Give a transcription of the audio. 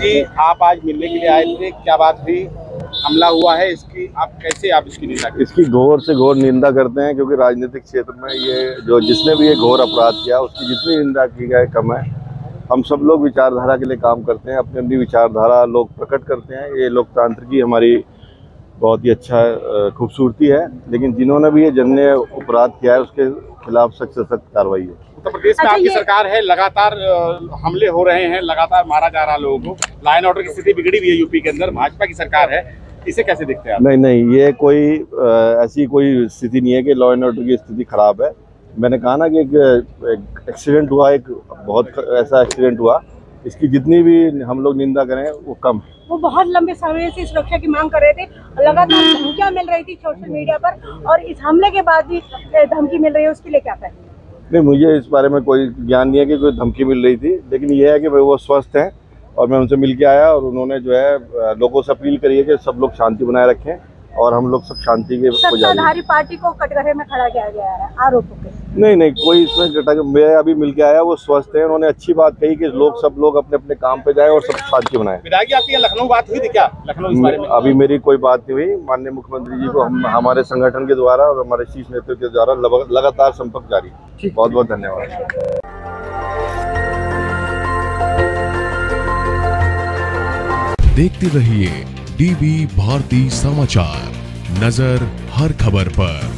जी, आप आज मिलने के लिए आए थे, क्या बात हुई? हमला हुआ है, इसकी आप इसकी निंदा करते हैं? इसकी घोर से घोर निंदा करते हैं, क्योंकि राजनीतिक क्षेत्र में ये जिसने भी ये घोर अपराध किया उसकी जितनी निंदा की जाए कम है। हम सब लोग विचारधारा के लिए काम करते हैं, अपनी अपनी विचारधारा लोग प्रकट करते हैं। ये लोकतंत्र की हमारी बहुत ही अच्छा खूबसूरती है, लेकिन जिन्होंने भी ये जन्य अपराध किया है उसके खिलाफ सख्त से सख्त कार्रवाई है। उत्तर प्रदेश में आपकी सरकार है, लगातार हमले हो रहे हैं, लगातार मारा जा रहा है लोगों को, लॉ एंड ऑर्डर की स्थिति बिगड़ी हुई है यूपी के अंदर, भाजपा की सरकार है, इसे कैसे देखते हैं आप? नहीं, ये कोई ऐसी कोई स्थिति नहीं है कि लॉ एंड ऑर्डर की स्थिति खराब है। मैंने कहा ना कि एक एक्सीडेंट हुआ, एक बहुत ऐसा एक्सीडेंट हुआ, इसकी जितनी भी हम लोग निंदा करें वो कम है। वो बहुत लंबे समय से सुरक्षा की मांग कर रहे थे, लगातार धमकियां मिल रही थी सोशल मीडिया पर, और इस हमले के बाद भी धमकी मिल रही है, उसके लिए क्या कहेंगे? नहीं, मुझे इस बारे में कोई ज्ञान नहीं है कि कोई धमकी मिल रही थी, लेकिन ये है कि वो स्वस्थ हैं और मैं उनसे मिल के आया और उन्होंने जो है लोगों से अपील करी है कि सब लोग शांति बनाए रखें और हम लोग सब शांति के सत्ताधारी पार्टी को कटघरे में खड़ा किया गया है आरोपों के। नहीं, कोई इसमें मैं अभी मिल के आया, वो स्वस्थ है। उन्होंने अच्छी बात कही कि सब लोग अपने अपने काम पे जाएं और सब शांति बनाएं। विधायक जी, आपकी लखनऊ बात हुई थी क्या? लखनऊ इस बारे में अभी मेरी कोई बात नहीं हुई। माननीय मुख्यमंत्री जी को हमारे संगठन के द्वारा और हमारे शीर्ष नेतृत्व के द्वारा लगातार संपर्क जारी। बहुत बहुत धन्यवाद। देखते रहिए डीबी भारती समाचार, नजर हर खबर पर।